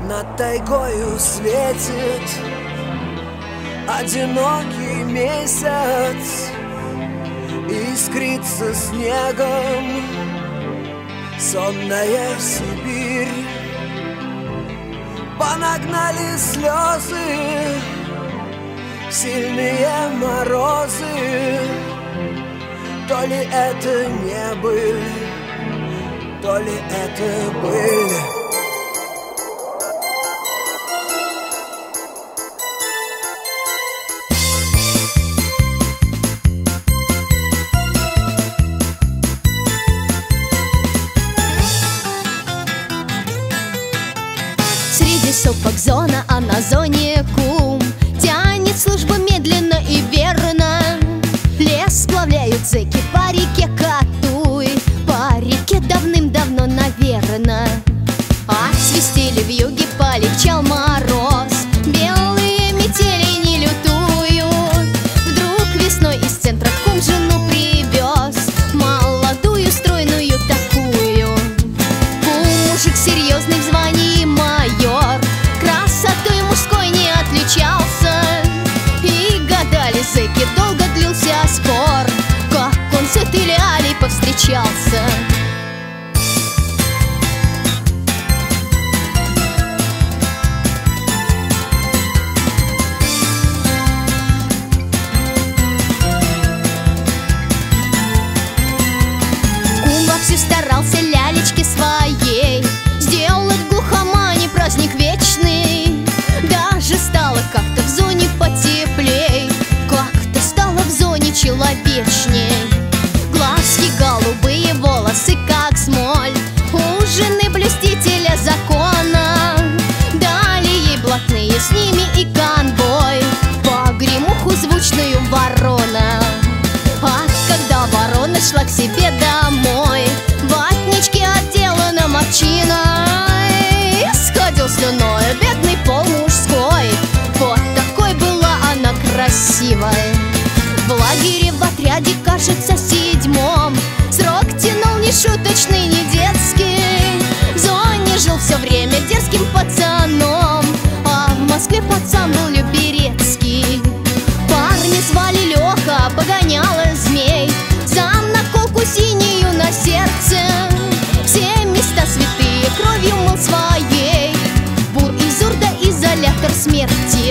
Над тайгою светит одинокий месяц, искрится снегом сонная Сибирь. Понагнали слезы сильные морозы. То ли это не быль, то ли это быль. Среди сопок зона, а на зоне кум тянет службу медленно и верно. Лес сплавляют зэки по реке Катуй, по реке давным-давно, наверно. А свистели вьюги, полегчал мороз, белые метели не лютуют. Вдруг весной из центра кум жену привез, молодую, стройную такую. Кум мужик серьезный, в звании майор, красотой мужской не отличался. И гадали зэки, долго длился спор, как он с этой лялей повстречался. Кум вовсю старался лялечке своей сделать в глухомане праздник вечный. Даже стало как-то в зоне потеплей, как-то стало в зоне человечней. Глазки голубые, волосы как смоль, у жены блюстителя закона. Дали ей блатные, с ними и конвой, погремуху звучную ворона. А когда ворона шла к себе домой, ватнички отделаны морчиной, сходил слюной бедный пол мужской. Вот такой была она красивой. В лагере в отряде, кажется, 7-м, срок тянул нешуточный, не детский. В зоне жил все время дерзким пацаном, а в Москве пацан был Люберецкий. Парня звали Леха, погоняла змей, за наколку синюю на сердце. Все места святые кровью мыл своей, бур и зурда, изолятор смерти.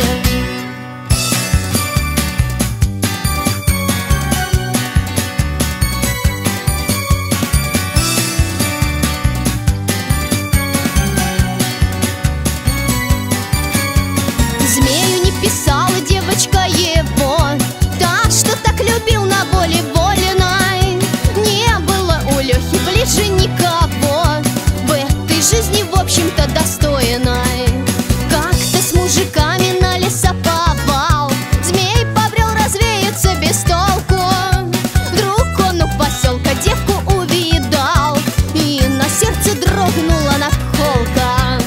Змею не писала девочка его, так что так любил на воле вольной. Не было у Лехи ближе никого в этой жизни, в общем-то, достойной. Как-то с мужиками на лесоповал змей побрел развеяться без толку. Вдруг он у поселка девку увидал, и на сердце дрогнула наколка.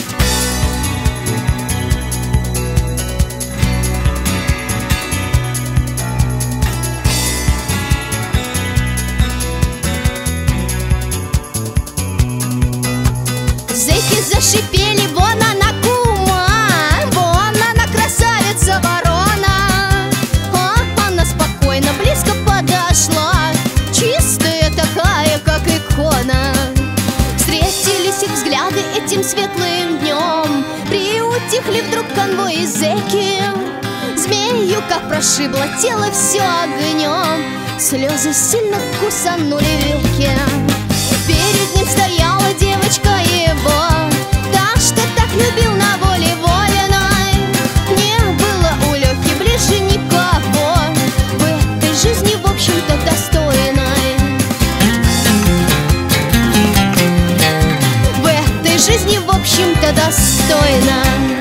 Зэки зашипели, вон она кума, вон она красавица ворона. А она спокойно близко подошла, чистая такая, как икона. Встретились их взгляды этим светлым днем, приутихли вдруг конвои зэки. Змею как прошибло тело все огнем, слезы сильно кусанули веки. Перед ним стояла девочка его, та, что так любил на воле вольной. Не было у Лехи ближе никого в этой жизни, в общем-то, достойной. В этой жизни, в общем-то, достойной.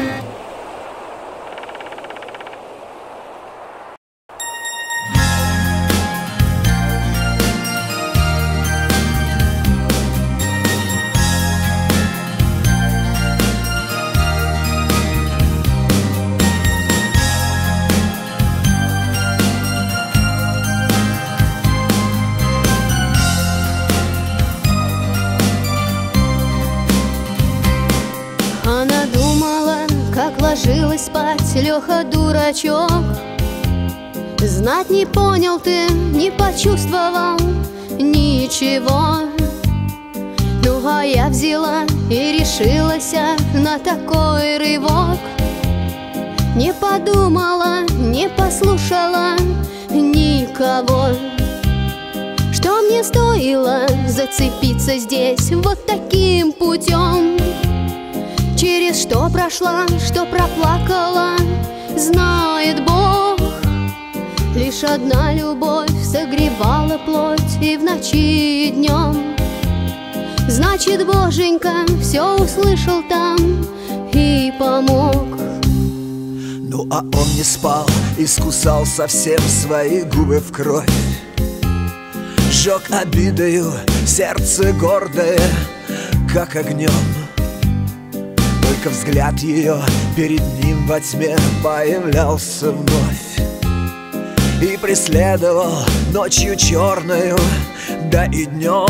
ложилась спать Леха дурачок. Знать не понял ты, не почувствовал ничего. Ну а я взяла и решилась на такой рывок. Не подумала, не послушала никого. Что мне стоило зацепиться здесь вот таким путем? Через что прошла, что проплакала, знает Бог. Лишь одна любовь согревала плоть и в ночи, и днем. Значит, Боженька все услышал там и помог. Ну а он не спал, искусал совсем свои губы в кровь. Жег обидою сердце гордое, как огнем. Только взгляд ее перед ним во тьме появлялся вновь и преследовал ночью черною, да и днем.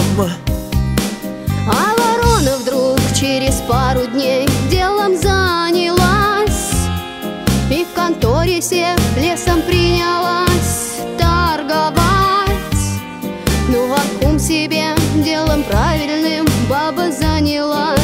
А ворона вдруг через пару дней делом занялась и в конторе сев лесом принялась торговать. Ну а кум себе делом правильным баба занялась.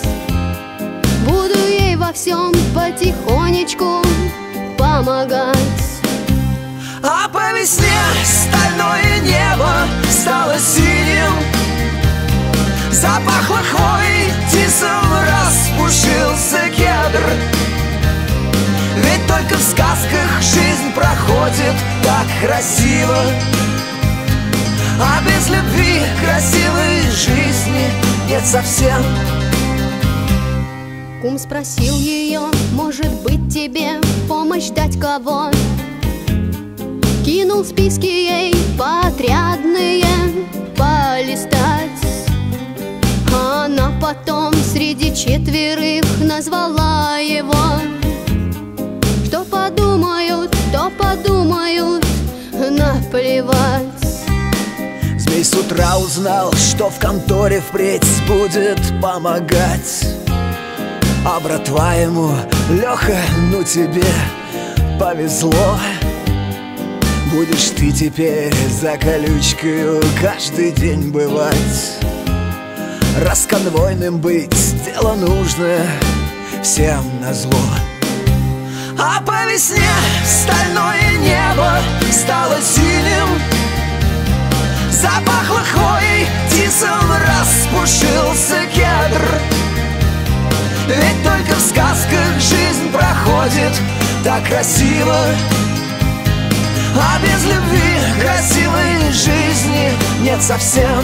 Буду ей во всем потихонечку помогать. А по весне стальное небо стало синим, запахло хвоей, тисом распушился кедр. Ведь только в сказках жизнь проходит так красиво, а без любви красивой жизни нет совсем. Кум спросил ее, может быть тебе помощь дать кого? Кинул списки ей подрядные полистать. А она потом среди четверых назвала его. Что подумают, то подумают, наплевать. Змей с утра узнал, что в конторе впредь будет помогать. А братва ему: Леха, ну тебе повезло. Будешь ты теперь за колючкою каждый день бывать. Расконвойным быть — дело нужное всем назло. А по весне стальное небо стало синим, запахло хвоей, тисом распушился кедр. Ведь только в сказках жизнь проходит так красиво, а без любви красивой жизни нет совсем.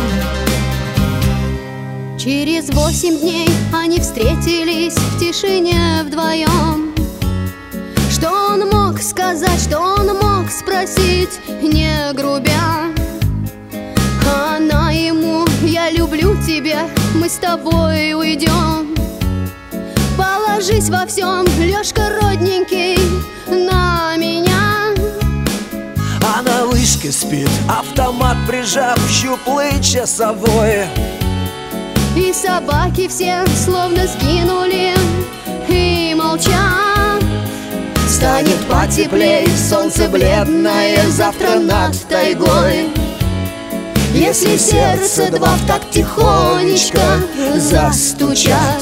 Через 8 дней они встретились в тишине вдвоем. Что он мог сказать, что он мог спросить, не грубя? Она ему: я люблю тебя, мы с тобой уйдем. Положись во всем, Лешка родненький, на меня. А на вышке спит, автомат прижав, щуплый часовой. И собаки все словно сгинули и молчат. Станет потеплей, солнце бледное завтра над тайгой. Если сердце два в такт тихонечко застучат.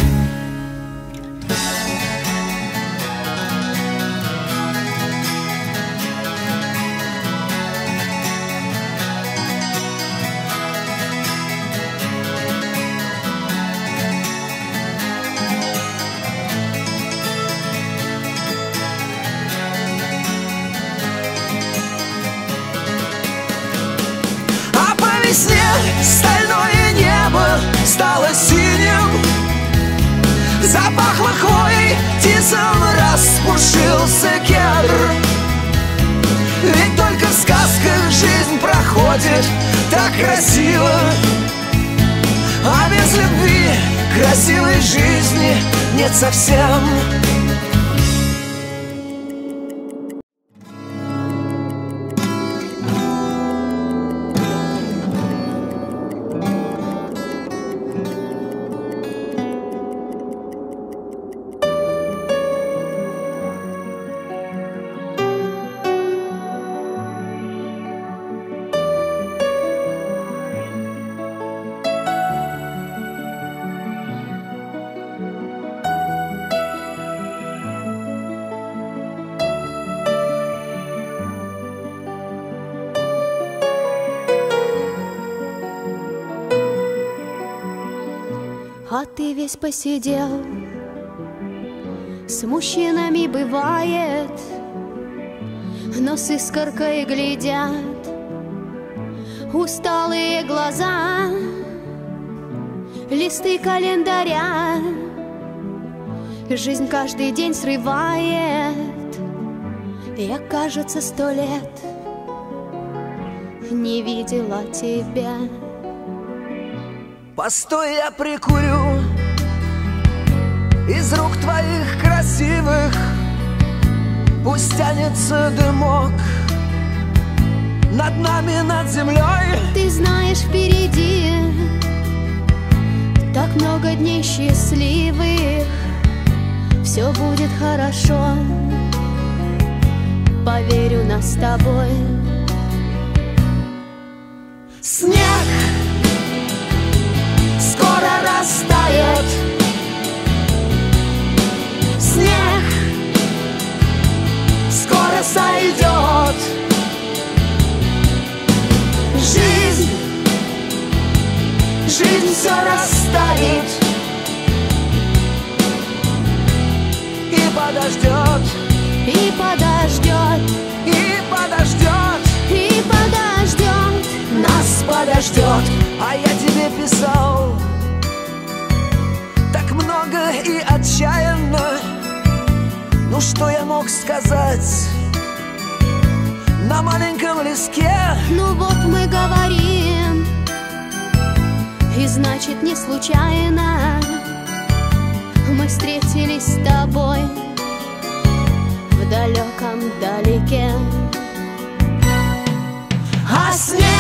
Стальное небо стало синим, запахло хвоей, тисом распушился кедр. Ведь только в сказках жизнь проходит так красиво, а без любви красивой жизни нет совсем. А ты весь посидел. С мужчинами бывает, но с искоркой глядят усталые глаза, листы календаря. Жизнь каждый день срывает. Я, кажется, 100 лет не видела тебя. Постой, я прикурю из рук твоих красивых, пусть тянется дымок над нами, над землей. Ты знаешь, впереди так много дней счастливых. Все будет хорошо, поверю, нас с тобой. Снег скоро растает, снег скоро сойдет. Жизнь все расставит и подождет, и подождет, и подождет, и подождет, нас подождет. А я тебе писал так много и отчаянно. Ну что я мог сказать на маленьком листке? Ну вот мы говорим, и значит не случайно мы встретились с тобой в далеком далеке. А снег